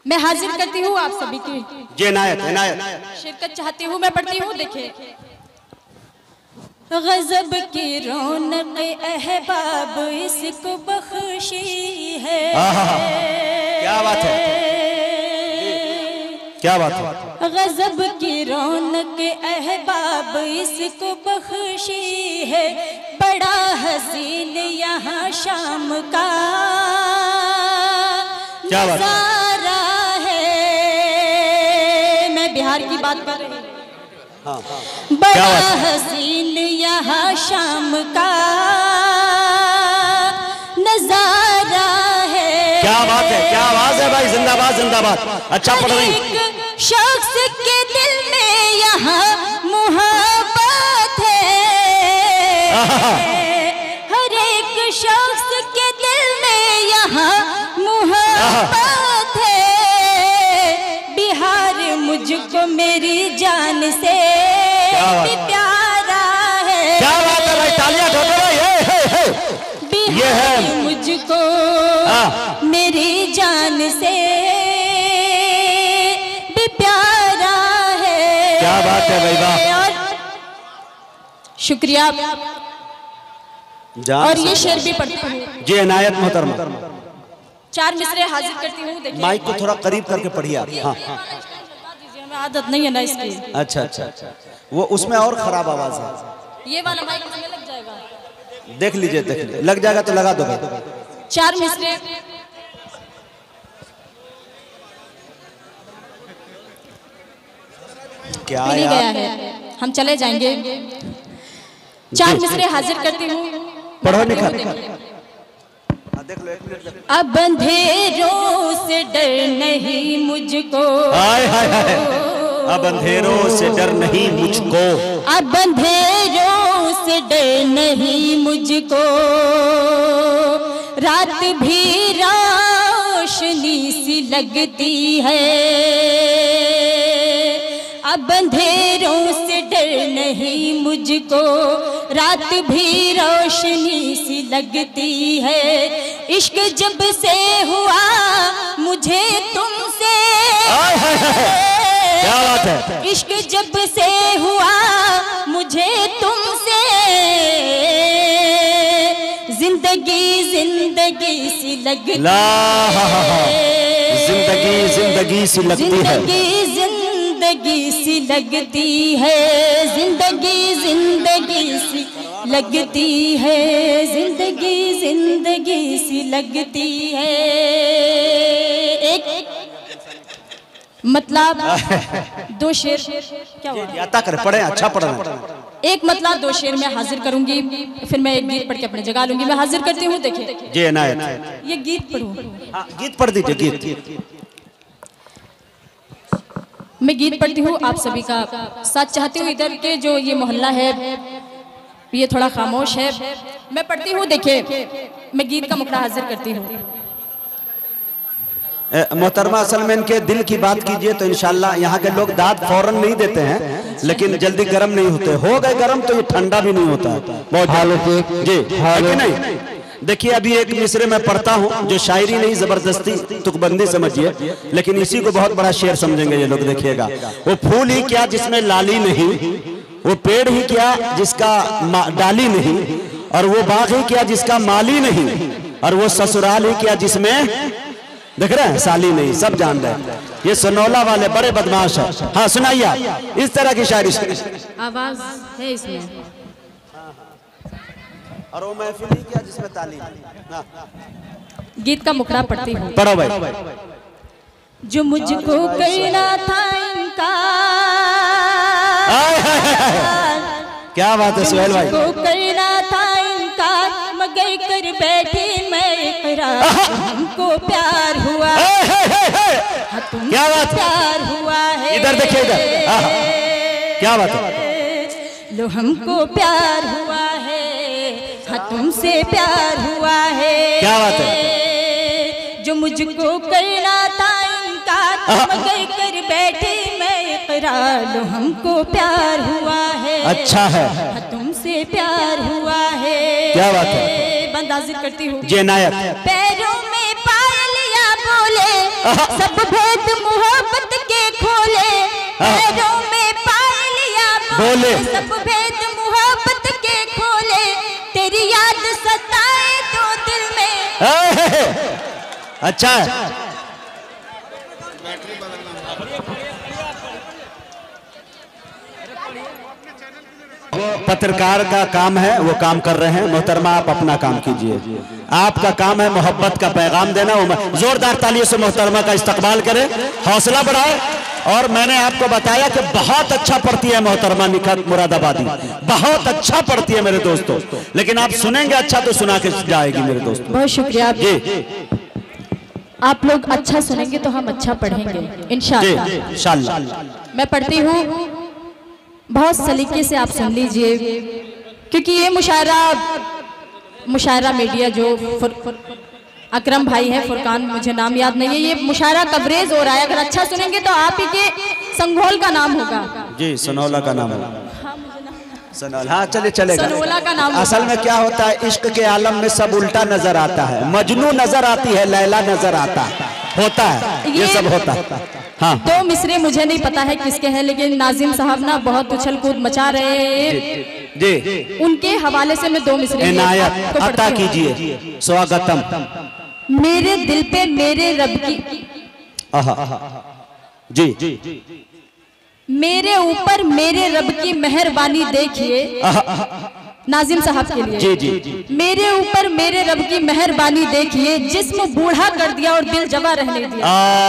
मैं हाजिर करती हूँ आप सभी की जी इनायत इनायत शिरकत चाहती हूँ। मैं पढ़ती हूँ, देखिए। गजब की रौनक अहबाब इसको बख्शी है। क्या बात है, क्या बात है। गजब की रौनक अहबाब इसको बख्शी है। बड़ा हसीन यहाँ शाम का नजारा है। मैं बिहार की बात कर रही हूँ। हाँ, बड़ा हसीन यहाँ शाम का नजारा है। क्या बात है, क्या आवाज है भाई, जिंदाबाद जिंदाबाद। अच्छा पढ़ रही। एक शख्स के दिल में यहाँ मोहब्बत है। हर एक शख्स के दिल में यहाँ मोहब्बत है। बिहार मुझको मेरी जान से भी प्यारा है। क्या बात है भाई, तालियां ठोको भाई। बिहार मुझको मेरी जान से भी प्यारा है। क्या बात है भाई, वाह। शुक्रिया। और ये शेर भी पढ़ती हूँ जी इनायत मोहतरमा। 4 मिसरे हाजिर करती हूँ, देखिए। माइक को थोड़ा करीब करके पढ़िए आप। हाँ, हमें आदत नहीं है ना इसकी। अच्छा अच्छा अच्छा, वो उसमें और खराब आवाज है। ये वाला माइक में लग जाएगा। देख लीजिए, देख लीजिए, लग जाएगा तो लगा दो भाई। 4 मिसरे। क्या नहीं गया है, हम चले जाएंगे। 4 मिसरे हाजिर करती हूँ, पढ़ो निखा। अब अंधेरों से डर नहीं मुझको। हाय हाय हाय, अब अंधेरों से डर नहीं मुझको। अब अंधेरों से डर नहीं मुझको। रात भी रोशनी सी लगती है। अब अंधेरों से डर नहीं मुझको। रात भी रोशनी सी लगती है। इश्क जब से हुआ मुझे तुमसे। क्या बात है। इश्क जब से हुआ मुझे तुमसे। जिंदगी जिंदगी सी लगती है। जिंदगी जिंदगी सी लगती है। जिंदगी सी लगती है। जिंदगी जिंदगी सी लगती है। जिंदगी जिंदगी सी लगती है। एक मतलब 2 शेर क्या याता कर पढ़े, अच्छा पढ़ रहे। एक मतलब 2 शेर में हाजिर करूंगी, फिर मैं एक गीत पढ़ के अपनी जगह लूंगी। मैं हाजिर करती हूँ, देखिए। जी इनायत। ये गीत पढ़ूं। हाँ, गीत पढ़ दीजिए, गीत। मैं गीत पढ़ती हूँ, आप सभी का साथ चाहती हूँ। इधर के जो ये मोहल्ला है ये थोड़ा खामोश है। मैं पढ़ती हूँ, देखिए। मैं गीत का मुखड़ा हाजिर करती हूँ। मोहतरमा, असल में इनके दिल की बात कीजिए तो इंशाल्लाह यहाँ के लोग दाद फौरन नहीं देते हैं, लेकिन जल्दी गर्म नहीं होते। हो गए गर्म तो ये ठंडा भी नहीं होता। बहुत जी, है नहीं। देखिए, अभी एक मिसरे में पढ़ता हूँ जो शायरी नहीं, जबरदस्ती तुकबंदी समझिए, लेकिन इसी को बहुत बड़ा शेर समझेंगे ये लोग। देखिएगा, वो फूल ही क्या जिसमें लाली नहीं, वो पेड़ ही क्या जिसका डाली नहीं, और वो बाग ही क्या जिसका माली नहीं, और वो ससुराल ही क्या जिसमें, देख रहे हैं, साली नहीं। सब जान रहे हैं ये सोनौला वाले बड़े बदमाश है। हाँ सुनाइए इस तरह की शायरी। आवाज है इसमें। और वो महफिल ही क्या जिसमें ताली। गीत का मुखड़ा पढ़ती हूँ, पढ़ो भाई। जो मुझको करना था इनकार। क्या बात है सुहेल भाई। मुझको करना था इनकार मगर कर बैठी मैं इकरार। हमको प्यार हुआ। क्या बात, प्यार हुआ है। इधर देखिए, इधर। क्या बात है। लो हमको प्यार हुआ है। हाँ तुमसे प्यार हुआ है। क्या बात है। जो मुझको करना था इनकार मगर कर बैठे मैं इकरार। लो हमको प्यार हुआ है। अच्छा है। हाँ तुमसे प्यार हुआ है। क्या बात है। बंद हाजिर करती हूँ। जी इनायत। पैरों में पायलिया बोले सब भेद मोहब्बत के खोले, पैरों में पायलिया बोले, सब भेद मोहब्बत के खोले, तेरी याद सताए तो दिल में। अच्छा है। पत्रकार का काम है, वो काम कर रहे हैं। मोहतरमा आप अपना काम कीजिए, आपका काम है मोहब्बत का पैगाम देना। जोरदार तालियों से मोहतरमा का इस्तकबाल करें, हौसला बढ़ाए। और मैंने आपको बताया कि बहुत अच्छा पढ़ती है मोहतरमा निखत मुरादाबादी, बहुत अच्छा पढ़ती है मेरे दोस्तों। लेकिन आप सुनेंगे अच्छा तो सुना के जाएगी मेरे दोस्तों। बहुत शुक्रिया जी। आप लोग अच्छा सुनेंगे तो हम अच्छा पढ़ेंगे इंशाअल्लाह। मैं पढ़ती हूँ, बहुत सलीके से आप सुन लीजिए, क्योंकि ये मुशायरा मीडिया जो अकरम भाई है, फुरकान मुझे नाम याद नहीं है, ये मुशायरा कवरेज हो रहा है। अगर अच्छा सुनेंगे तो आप ही के संघोल का नाम होगा जी, सनौला का नाम होगा। हाँ चले चलेगा। सनौला का नाम असल में क्या होता है, इश्क के आलम में सब उल्टा नजर आता है। मजनू नजर आती है, लैला नजर आता है, होता है ये सब होता है। हाँ, दो मिसरे मुझे नहीं पता है किसके हैं, लेकिन नाजिम साहब ना बहुत उछल कूद मचा रहे हैं जी। उनके हवाले से मैं दो मिसरे इनायत अता कीजिए। स्वागतम। मेरे दिल पे मेरे रब की जी, मेरे ऊपर मेरे रब की मेहरबानी देखिए। नाजिम साहब के लिए जी जी। मेरे ऊपर मेरे रब की मेहरबानी देखिए, जिस्म बूढ़ा कर दिया और दिल जवा रहने दिया।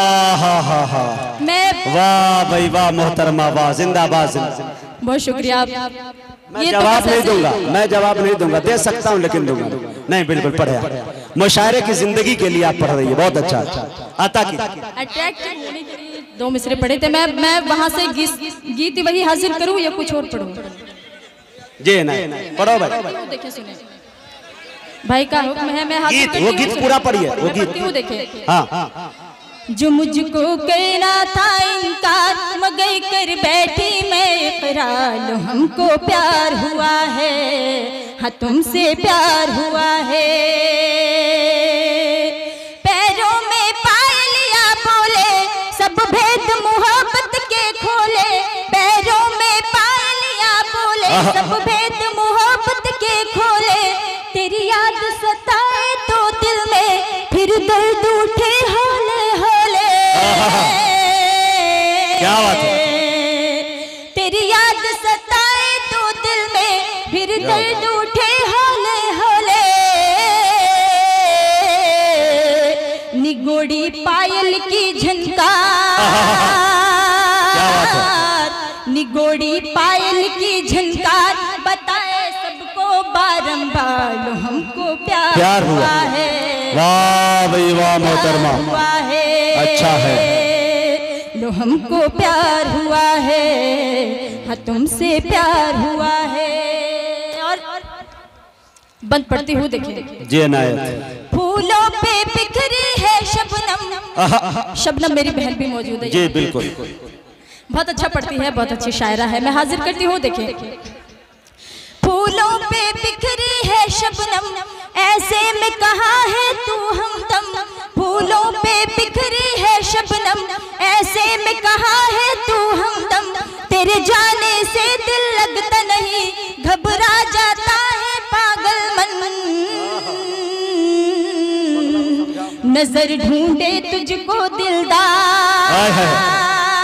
मैं वाह भाई वाह मोहतरमा, वाह जिंदाबाद। बहुत शुक्रिया। मैं जवाब नहीं दूंगा, मैं जवाब नहीं दूंगा, दे सकता हूँ लेकिन दूंगा नहीं। बिल्कुल पढ़े, मुशायरे की जिंदगी के लिए आप पढ़ रही है, बहुत अच्छा। आता की अट्रैक्टिव होने के लिए दो मिसरे पढ़े थे। मैं वहां से गीत वही हाजिर करूँ या कुछ और पढ़ूं? जी नहीं, पढ़ो भाई। देखिए सुने, भाई का हुक्म है, मैं हाजिर करती हूं। वो गीत पूरा पढ़िए, वो गीत देखे। हाँ। जो मुझको कहना था इनकार, मगर कर बैठी मैं इकरार, लो हमको प्यार हुआ है, हाँ तुमसे प्यार हुआ है। पैरों में पायलिया बोले, सब भेद मोहब्बत के खोले, पैरों में पायलिया बोले, सब भेद मोहब्बत के खोले, तेरी याद सताए तो दिल में फिर दर्द उठे हौले हौले। क्या बात है। तेरी याद सताए तो दिल में फिर दर्द उठे हौले हौले। निगोड़ी पायल की झनकार, निगोड़ी पायल की झनकार, बताए सबको बारंबार, लो हमको प्यार हुआ है। वाह भाई वाह मोहतरमा, हुआ है, अच्छा है। लो हमको प्यार हुआ है, हाँ तुमसे प्यार हुआ है। और बंद पढ़ती हूँ, देखिए जी इनायत। फूलों पे बिखरी है शबनम, शबनम मेरी बहन भी मौजूद है जी बिल्कुल। बहुत अच्छा पढ़ती है, बहुत अच्छी शायरा है। मैं हाजिर करती हूँ, देखिए। फूलों पे बिखरी है शबनम, ऐसे में कहाँ है तू हमदम। फूलों पे बिखरी है शबनम, ऐसे में कहाँ है तू हमदम। तेरे जाने से दिल लगता नहीं, घबरा जाता है पागल मन। नजर ढूंढे तुझको दिलदार,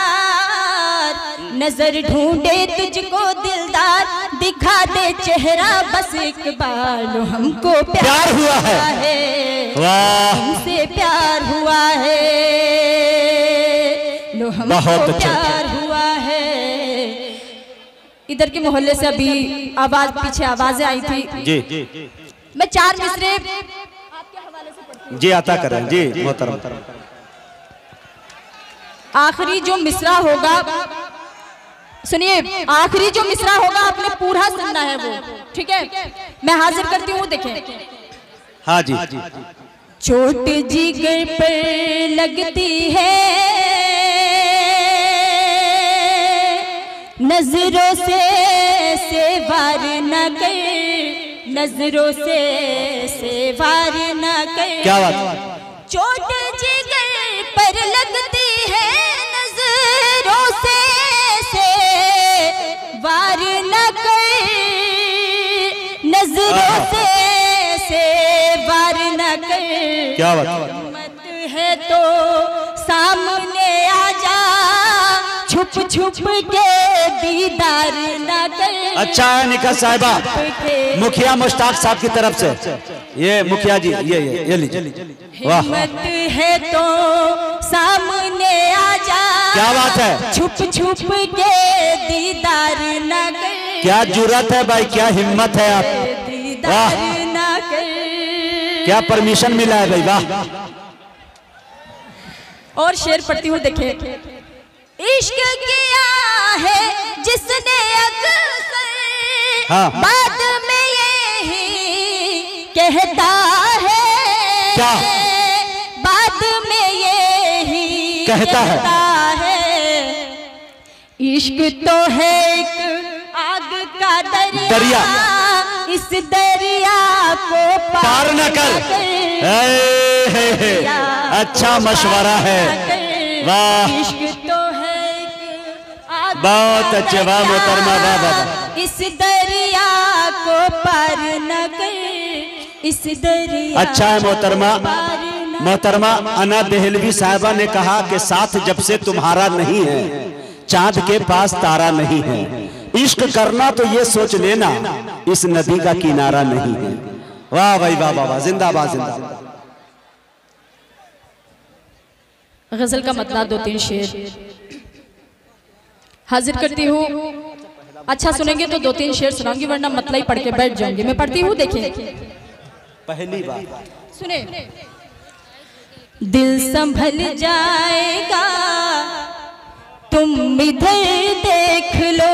नजर ढूंढे तुझको दिलदार, दिखा दे चेहरा बस एक बार, लो हमको प्यार हुआ है, हमसे प्यार हुआ है, लो हमको प्यार हुआ है। इधर के मोहल्ले से अभी आवाज, पीछे आवाजें आई थी जी। मैं चार मिसरे आपके हवाले से पढ़ती हूं। जी आता करें जी मोहतरम। आखिरी जो मिसरा होगा, सुनिए, आखिरी जो मिसरा होगा आपने पूरा सुनना है वो, ठीक है? मैं हाजिर करती हूँ, देखें। हाँ जी। चोट जिगर पर लगती है, नजरों से वार न कर, नजरों से वार न कर। क्या बात? चोट जिगर पर पर लगती है नजरों से वार न कर, नजरों से वार न कर। क्या बात मत है तो सामने आ जा, छुप छुप के दीदार न कर। अच्छा है निका साहिबा, मुखिया मुश्ताक साहब की तरफ से ये मुखिया जी ये लीजिए। वाह, हिम्मत है तो सामने आ जा, क्या बात है, छुप छुप के दीदार न कर। क्या जुर्रत है भाई, क्या हिम्मत है आप, दीदार न कर। क्या परमिशन मिला है भाई, वाह। और शेर पढ़ती हूँ देखिए। इश्क किया है जिसने अक्सर, हाँ। बाद में यही कहता है, क्या बाद में यही कहता है। इश्क तो है एक आग का दरिया, इस दरिया को पार न कर। अच्छा मशवरा है, वाह। इश्क तो है बहुत अच्छे, वाह मोहतरमा, वाह वाह। इस दरिया को पार न कर, इस दरिया। अच्छा है मोहतरमा, मोहतरमा अना देहलवी साहिबा ने कहा कि साथ जब से तुम्हारा नहीं है, चांद के पास तारा नहीं है। इश्क करना तो ये सोच लेना, इस नदी का किनारा नहीं है। वाह भाई वाह वाह, जिंदाबाद जिंदाबाद। गजल का मतलब 2-3 शेर हाजिर करती हूँ। अच्छा सुनेंगे तो 2-3 शेर सुनाऊंगी, वरना मतलब ही पढ़ के बैठ जाऊंगी। मैं पढ़ती हूँ, देखिए। पहली बार सुने। दिल संभल जाएगा, तुम इधर देख लो,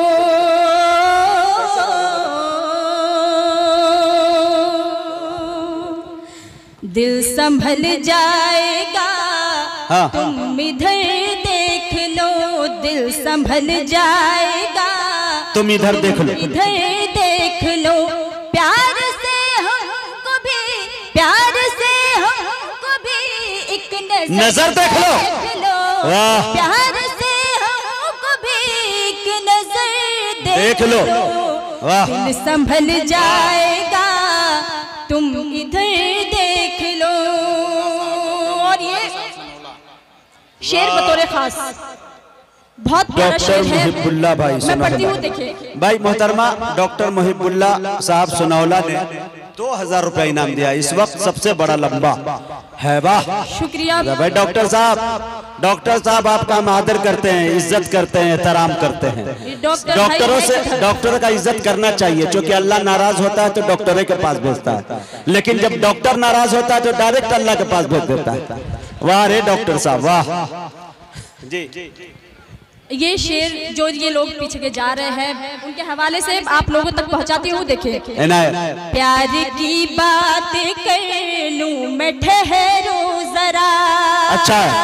दिल संभल जाएगा, हाँ। तुम इधर देख लो, दिल संभल जाएगा, तुम इधर देख लो, इधर देख लो। प्यार से हमको भी, प्यार से हमको भी एक नजर देख लो, वाह। प्यार से हमको भी एक नजर देख लो, वाह। दिल संभल जाएगा, तुम इधर देख लो। और ये शेर बतौर खास बहुत प्यारा शेर है। मुहिबुल्लाह भाई मैं पढ़ती हूँ, देखिए। भाई मोहतरमा डॉक्टर मुहिबुल्लाह साहब सुनौला ने 2000 रुपया इनाम दिया, इस वक्त सबसे बड़ा लंबा है, वाह। शुक्रिया भाई डॉक्टर साहब आपका हम आदर करते हैं, इज्जत करते हैं, एहतराम करते हैं। डॉक्टरों से, डॉक्टर का इज्जत करना चाहिए, क्योंकि अल्लाह नाराज होता है तो डॉक्टर के पास भेजता है, लेकिन जब डॉक्टर नाराज होता है तो डायरेक्ट अल्लाह के पास भेज देता है। वाह रे डॉक्टर साहब, वाह जी। ये शेर जो ये लोग पीछे के जा रहे हैं, उनके हवाले से आप लोगों तक पहुंचाती हूँ, देखिए। प्यार की बात कर लूं मैं, ठहरो जरा। अच्छा है।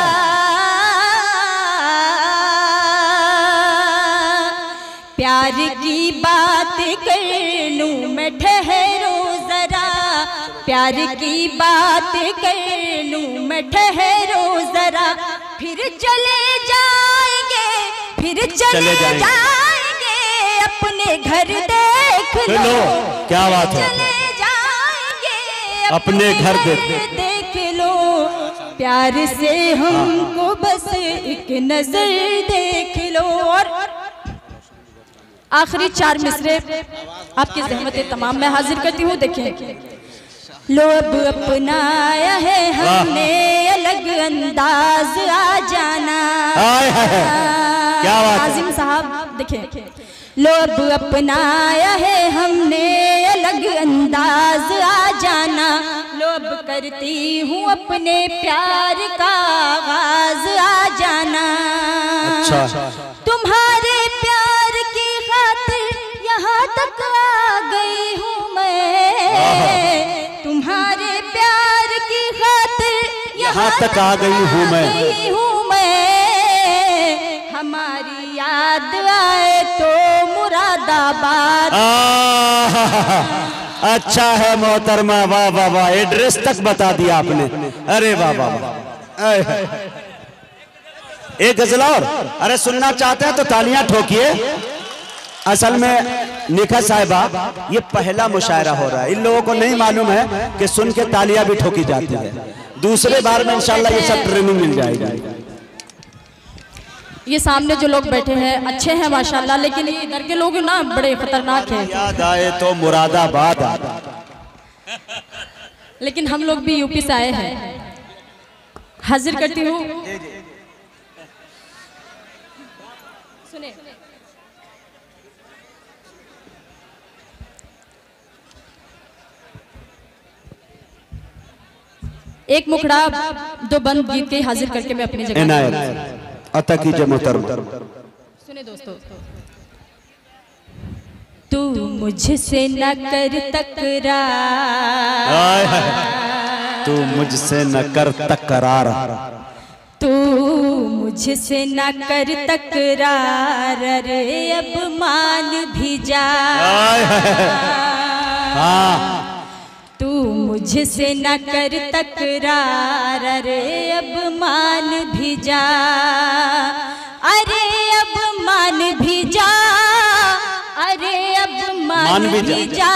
प्यार की बात कर लूं मैं, ठहरो जरा। प्यार की बात कर लूं मैं, ठहरो जरा। फिर चले जाएंगे, फिर चले जाएंगे, अपने घर देख लो। क्या बात है, चले जाएंगे, अपने घर देख लो। प्यार से हमको बस एक नजर देख लो। और आखिरी 4 मिसरे आपकी ज़हमत तमाम मैं हाजिर करती हूँ, देखिए। लो अब अपनाया है हमने अलग अंदाज, आ जाना। क्या बात है आजिम साहब, देखिए। लो अब अपनाया है हमने अलग अंदाज, आ जाना। लो अब करती हूँ अपने प्यार का आगाज, आ जाना। अच्छा। तुम्हारे प्यार की खातिर यहाँ तक आ गई हूँ मैं, तुम्हारे प्यार की खातिर यहाँ तक आ गई हूँ मैं। हमारी याद आए तो मुरादाबाद। अच्छा है मोहतरमा, वाह वाह वाह, एड्रेस तक बता दिया आपने। अरे वाह वाह वाह, एक गजल और, अरे सुनना चाहते हैं तो तालियां ठोकिए। असल में निखा साहिबा ये पहला मुशायरा हो रहा है, इन लोगों को नहीं मालूम है कि सुन के तालियां भी ठोकी जाती है। दूसरे बार में इंशाल्लाह ये सब ट्रेनिंग मिल जाएगी। ये सामने जो लोग बैठे हैं अच्छे हैं माशाल्लाह, लेकिन ये इधर के लोग ना बड़े खतरनाक हैं। याद आए तो मुरादाबाद आता। लेकिन हम लोग भी यूपी से आए हैं। हाजिर करती हूँ, सुने एक मुखड़ा दो बंद गीत के हाजिर करके मैं अपनी जगह अता कीजिए मोहतरम। सुने दोस्तों, तू मुझसे न कर तकरार, तू मुझसे न कर तकरार, तू मुझसे न कर तकरार, रे अब मान भी जा। तू मुझसे न कर तकरार, रे अब मान भी जा, अरे अब मान भी जा, अरे अब मान भी जा।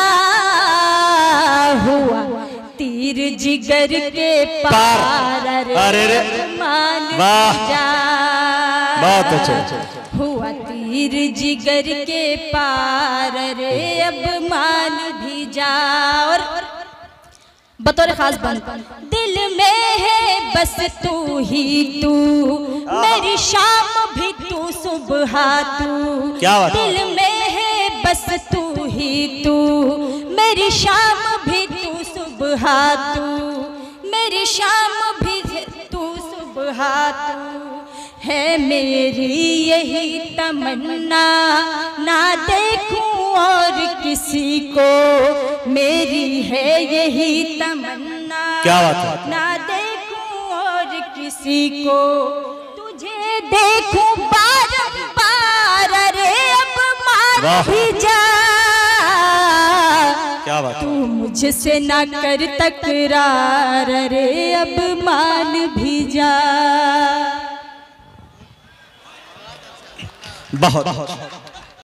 हुआ तीर जिगर के पार, अरे मान भी जा। बहुत अच्छा। हुआ तीर जिगर के पार, रे अब मान भी जा। और बतौर खास बंद, दिल में है बस तू ही तू, मेरी शाम भी तू सुबह तू। क्या बात? दिल में है बस तू ही तू, मेरी शाम भी तू सुबह तू, मेरी शाम भी तू सुबह तू। है मेरी यही तमन्ना, ना देखूं और किसी को, मेरी है यही तमन्ना। क्या बात है? ना देखूं और किसी को, तुझे देखूं बारंबार, रे अब मान भी जा। क्या बात? तू मुझसे ना कर तकरार, रे अब मान भी जा। बहुत